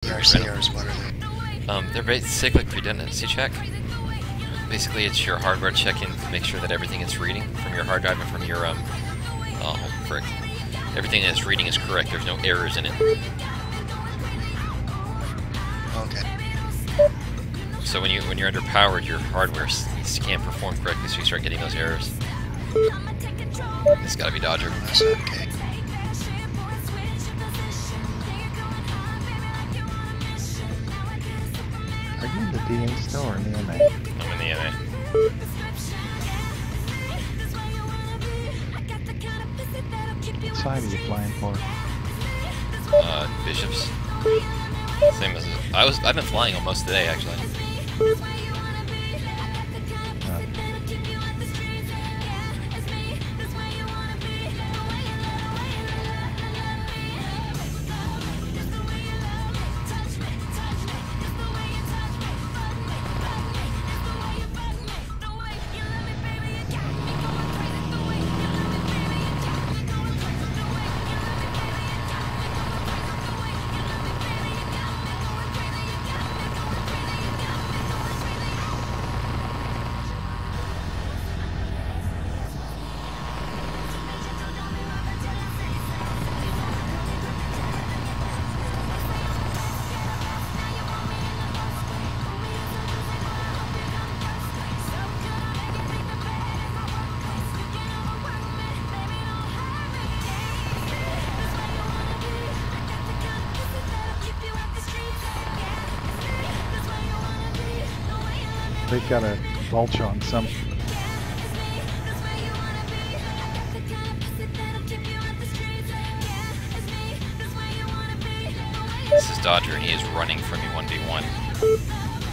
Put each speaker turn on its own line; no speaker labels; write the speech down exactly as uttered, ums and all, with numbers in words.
There are Skyyrs, what are they?
Um, they're basically redundancy check. Basically, it's your hardware check-in to make sure that everything it's reading from your hard drive and from your, um, oh, frick. Everything that's reading is correct. There's no errors in it.
Okay.
So when you when you're underpowered, your hardware s can't perform correctly, so you start getting those errors. It's gotta be Dodger.
That's okay.
Are you in the D A still or in the M A?
I'm in the M A.
What side are you flying for?
Uh, Bishops. Same as I was. I've been flying almost today, actually.
Uh, They've got a vulture on some.
This is Dodger, and he is running from you one v one.